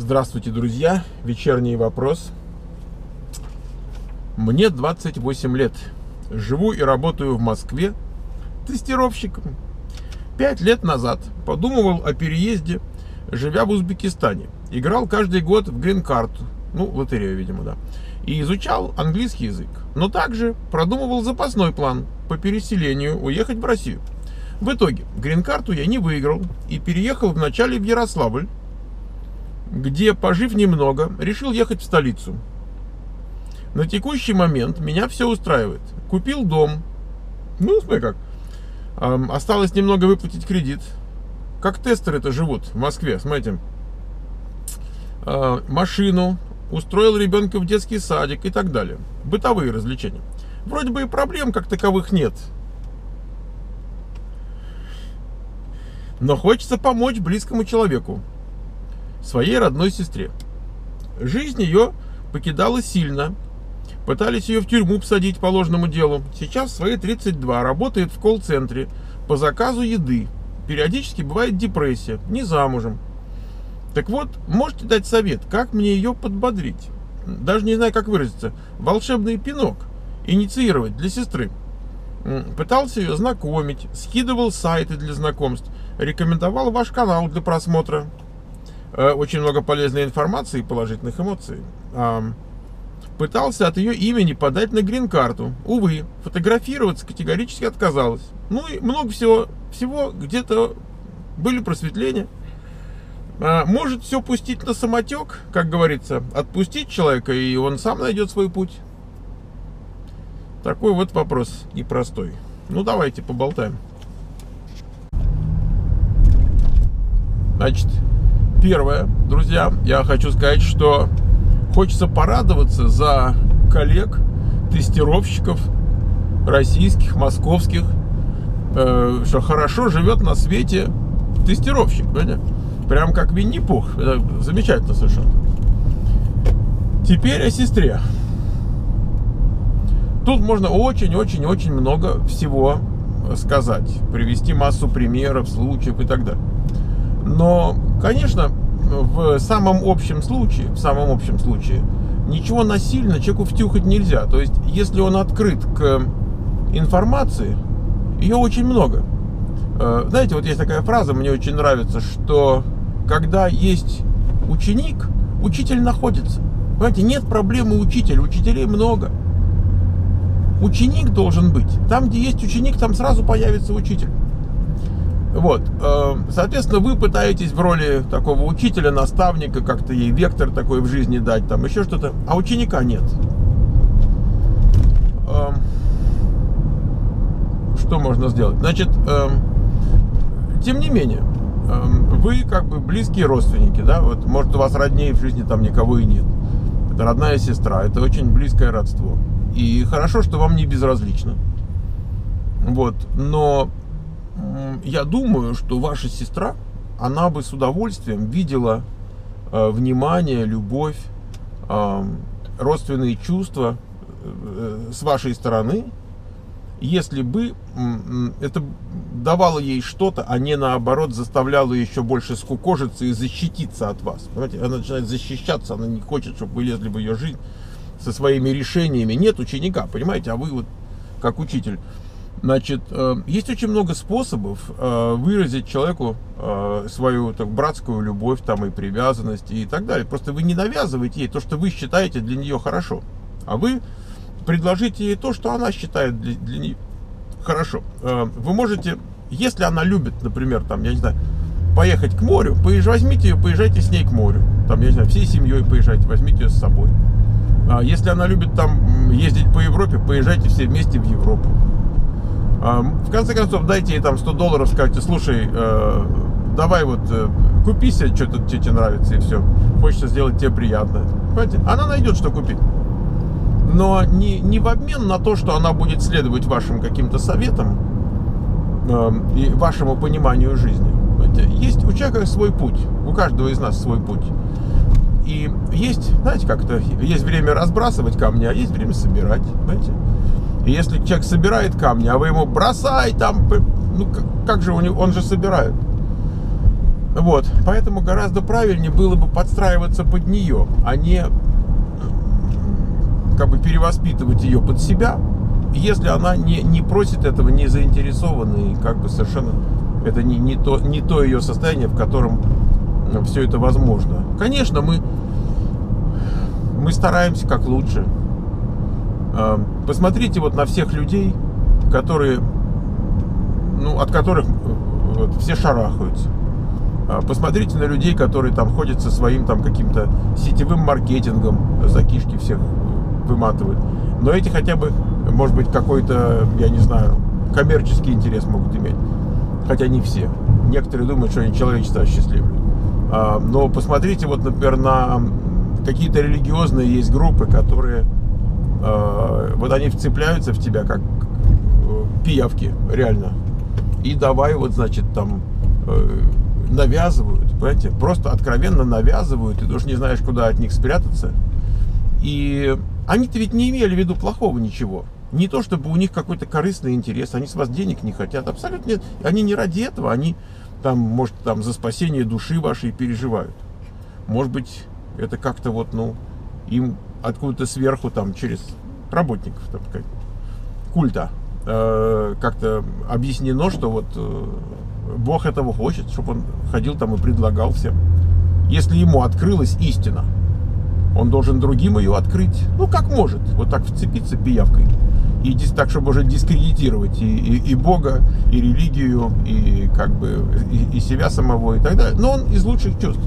Здравствуйте, друзья! Вечерний вопрос. Мне 28 лет. Живу и работаю в Москве тестировщиком. 5 лет назад подумывал о переезде, живя в Узбекистане. Играл каждый год в грин-карту, лотерею, видимо, да. И изучал английский язык. Но также продумывал запасной план по переселению уехать в Россию. В итоге грин-карту я не выиграл и переехал вначале в Ярославль, где, пожив немного, решил ехать в столицу. На текущий момент меня все устраивает. Купил дом. Смотри как. Осталось немного выплатить кредит. Как тестеры-то живут в Москве, смотрите. Машину. Устроил ребенка в детский садик и так далее. Бытовые развлечения. Вроде бы и проблем как таковых нет. Но хочется помочь близкому человеку. Своей родной сестре. Жизнь ее покидала сильно. Пытались ее в тюрьму посадить по ложному делу. Сейчас в свои 32 работает в колл-центре по заказу еды. Периодически бывает депрессия. Не замужем. Так вот, можете дать совет, как мне ее подбодрить? Даже не знаю, как выразиться. Волшебный пинок инициировать для сестры. Пытался ее знакомить. Скидывал сайты для знакомств. Рекомендовал ваш канал для просмотра. Очень много полезной информации и положительных эмоций. Пытался от ее имени подать на грин-карту. Увы, фотографироваться категорически отказалась. И много всего где-то были просветления. Может все пустить на самотек, как говорится, отпустить человека, и он сам найдет свой путь. Такой вот вопрос непростой. Давайте поболтаем. Значит, первое, друзья, я хочу сказать, что хочется порадоваться за коллег, тестировщиков, российских, московских, что хорошо живет на свете тестировщик, понимаете? Прям как Винни-Пух. Это замечательно совершенно. Теперь о сестре. Тут можно очень-очень-очень много всего сказать, привести массу примеров, случаев и так далее. Но, конечно, в самом общем случае, ничего насильно человеку втюхать нельзя. То есть, если он открыт к информации, ее очень много. Знаете, вот есть такая фраза, мне очень нравится, что когда есть ученик, учитель находится. Понимаете, нет проблемы учителя, учителей много. Ученик должен быть. Там, где есть ученик, там сразу появится учитель. Вот, соответственно, вы пытаетесь в роли такого учителя, наставника, как-то ей вектор такой в жизни дать, там еще что-то, а ученика нет. Что можно сделать? Значит, тем не менее, вы как бы близкие родственники, да, вот, может, у вас роднее в жизни там никого и нет. Это родная сестра, это очень близкое родство. И хорошо, что вам не безразлично. Вот, но я думаю, что ваша сестра, она бы с удовольствием видела внимание, любовь, родственные чувства с вашей стороны, если бы это давало ей что-то, а не наоборот заставляло ее еще больше скукожиться и защититься от вас. Понимаете? Она начинает защищаться, она не хочет, чтобы вы лезли в ее жизнь со своими решениями. Нет ученика, понимаете, а вы вот как учитель. Значит, есть очень много способов выразить человеку свою братскую любовь там, и привязанность и так далее. Просто вы не навязываете ей то, что вы считаете для нее хорошо, а вы предложите ей то, что она считает для нее хорошо. Вы можете, если она любит, например, там, я не знаю, поехать к морю, возьмите ее, поезжайте с ней к морю. Там, я не знаю, всей семьей поезжайте, возьмите ее с собой. Если она любит там ездить по Европе, поезжайте все вместе в Европу. В конце концов, дайте ей там $100, скажите: слушай, давай вот купи себе что-то, тебе нравится, и все. Хочется сделать тебе приятно. Понимаете? Она найдет, что купить. Но не в обмен на то, что она будет следовать вашим каким-то советам и вашему пониманию жизни. Понимаете? Есть у человека свой путь, у каждого из нас свой путь. И есть, знаете, как-то есть время разбрасывать камни, а есть время собирать. Понимаете? И если человек собирает камни, а вы ему бросай там, как же он же собирает. Вот, поэтому гораздо правильнее было бы подстраиваться под нее, а не как бы перевоспитывать ее под себя, если она не просит этого, не заинтересована, и как бы совершенно это не то ее состояние, в котором все это возможно. Конечно, мы стараемся как лучше. Посмотрите вот на всех людей, которые, от которых вот, все шарахаются. Посмотрите на людей, которые там ходят со своим там каким-то сетевым маркетингом, за кишки всех выматывают. Но эти хотя бы, может быть, какой-то, я не знаю, коммерческий интерес могут иметь. Хотя не все. Некоторые думают, что они человечество осчастливляют. Но посмотрите, вот, например, на какие-то религиозные есть группы, которые вот они вцепляются в тебя как пиявки, реально. И давай вот, значит, там навязывают, понимаете, просто откровенно навязывают, ты даже не знаешь, куда от них спрятаться. И они-то ведь не имели в виду плохого ничего. Не то, чтобы у них какой-то корыстный интерес, они с вас денег не хотят, абсолютно нет. Они не ради этого, они там, может, там за спасение души вашей переживают. Может быть, это как-то вот, им откуда-то сверху, там, через работников, там, культа, как-то объяснено, что вот Бог этого хочет, чтобы он ходил там и предлагал всем. Если ему открылась истина, он должен другим ее открыть. Как может. Вот так вцепиться пиявкой. И так, чтобы уже дискредитировать и Бога, и религию, и как бы и себя самого, и так далее. Но он из лучших чувств.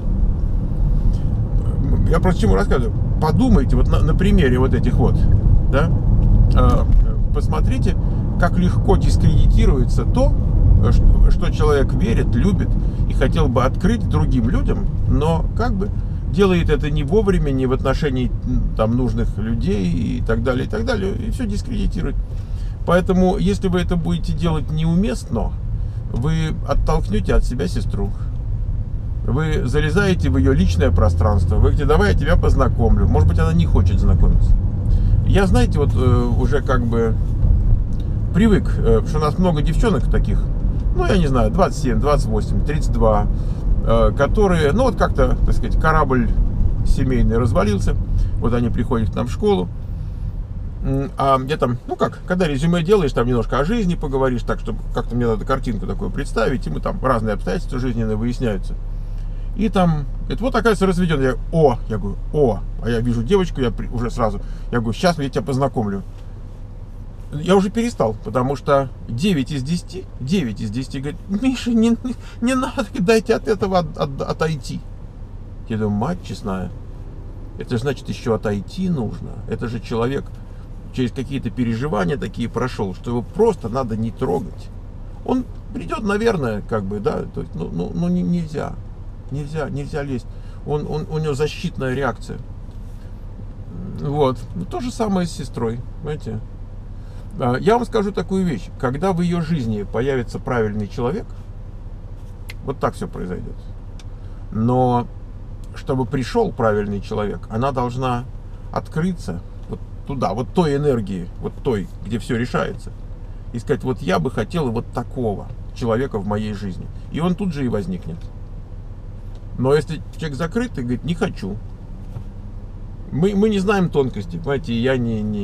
Я просто чему рассказываю. Подумайте вот на примере вот этих вот, да, посмотрите, как легко дискредитируется то, что человек верит, любит и хотел бы открыть другим людям, но как бы делает это не вовремя, не в отношении там нужных людей и так далее, и все дискредитирует. Поэтому, если вы это будете делать неуместно, вы оттолкнете от себя сестру. Вы залезаете в ее личное пространство. Вы говорите, давай я тебя познакомлю. Может быть, она не хочет знакомиться. Я, знаете, вот уже как бы привык, что у нас много девчонок таких, я не знаю, 27, 28, 32, которые, вот как-то, так сказать, корабль семейный развалился. Вот они приходят к нам в школу. А я там, когда резюме делаешь, там немножко о жизни поговоришь, так, чтобы как-то мне надо картинку такую представить, и мы там разные обстоятельства жизненные выясняются. И там, это вот оказывается разведен. Я говорю, а я вижу девочку, я уже сразу, я говорю, сейчас я тебя познакомлю. Я уже перестал, потому что 9 из 10 говорят, Миша, не надо, дайте от этого отойти. Я думаю, мать честная, это же значит еще отойти нужно. Это же человек через какие-то переживания такие прошел, что его просто надо не трогать. Он придет, наверное, как бы, да, то есть, нельзя лезть. У него защитная реакция. Вот. То же самое с сестрой, понимаете. Я вам скажу такую вещь. Когда в ее жизни появится правильный человек, вот так все произойдет. Но чтобы пришел правильный человек, она должна открыться вот туда, вот той энергии, вот той, где все решается. И сказать, вот я бы хотела вот такого человека в моей жизни. И он тут же и возникнет. Но если человек закрыт и говорит, не хочу. Мы не знаем тонкости, понимаете, я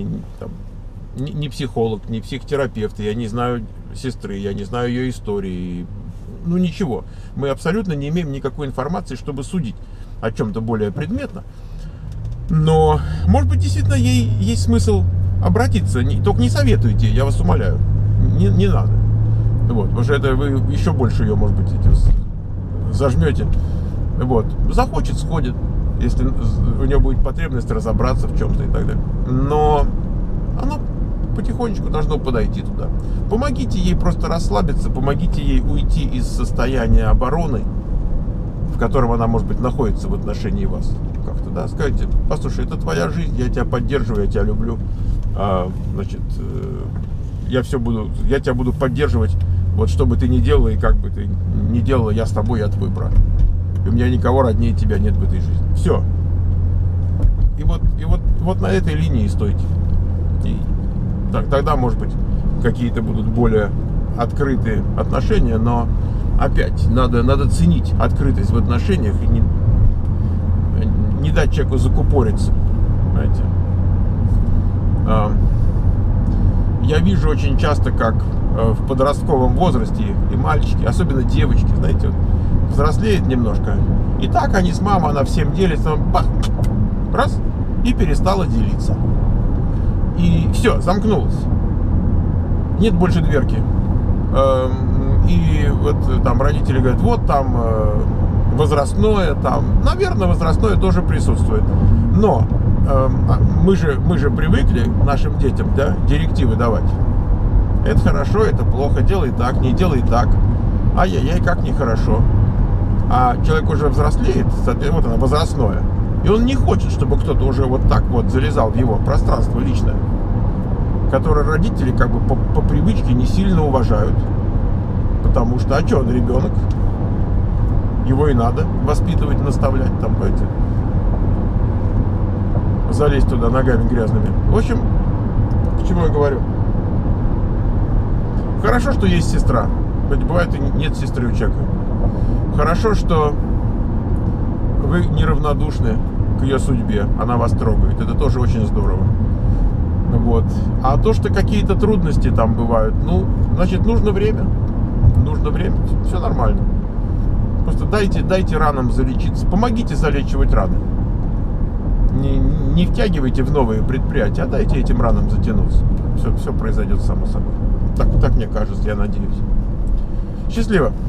не психолог, не психотерапевт, я не знаю сестры, я не знаю ее истории. Ничего. Мы абсолютно не имеем никакой информации, чтобы судить о чем-то более предметно. Но, может быть, действительно ей есть смысл обратиться. Только не советуйте, я вас умоляю. Не надо. Вот, потому что это вы еще больше ее, может быть, зажмете. Вот. Захочет, сходит, если у нее будет потребность разобраться в чем-то и так далее. Но оно потихонечку должно подойти туда. Помогите ей просто расслабиться, помогите ей уйти из состояния обороны, в котором она, может быть, находится в отношении вас. Как-то, да, скажите, послушай, это твоя жизнь, я тебя поддерживаю, я тебя люблю, я тебя буду поддерживать, вот что бы ты ни делала и как бы ты ни делала, я с тобой, я твой брат. И у меня никого роднее тебя нет в этой жизни. Все. И вот на этой линии стойте. И тогда, может быть, какие-то будут более открытые отношения, но опять, надо ценить открытость в отношениях и не дать человеку закупориться. Знаете. Я вижу очень часто, как в подростковом возрасте и мальчики, особенно девочки, знаете, вот, взрослеют немножко. И так они с мамой, она всем делится, бах, раз, и перестала делиться. И все, замкнулась. Нет больше дверки. И вот там родители говорят, вот там возрастное, там, наверное, возрастное тоже присутствует. Но мы же привыкли нашим детям, да, директивы давать. Это хорошо, это плохо, делай так, не делай так. Ай-яй-яй, как нехорошо. А человек уже взрослеет, вот оно, возрастное. И он не хочет, чтобы кто-то уже вот так вот залезал в его пространство личное, которое родители как бы по привычке не сильно уважают. Потому что, а что, он ребенок? Его и надо воспитывать, наставлять, там, эти, залезть туда ногами грязными. В общем, к чему я говорю? Хорошо, что есть сестра. Бывает, и нет сестры у человека. Хорошо, что вы неравнодушны к ее судьбе. Она вас трогает. Это тоже очень здорово. Вот. А то, что какие-то трудности там бывают, ну, значит, нужно время. Нужно время. Все нормально. Просто дайте ранам залечиться. Помогите залечивать раны. Не втягивайте в новые предприятия, а дайте этим ранам затянуться. Все произойдет само собой. Так мне кажется, я надеюсь. Счастливо!